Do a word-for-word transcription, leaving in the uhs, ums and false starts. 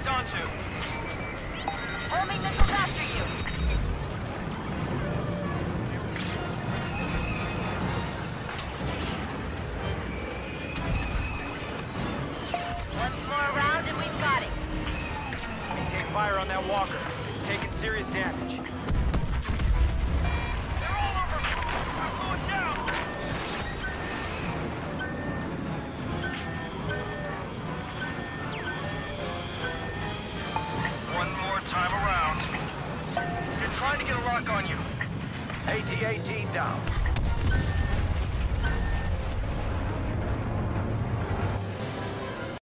locked onto. Homing missiles after you. One more round and we've got it. Maintain fire on that walker. It's taking serious damage. They're all over me! I'm going down! One more time around. They're trying to get a lock on you. A T A T down.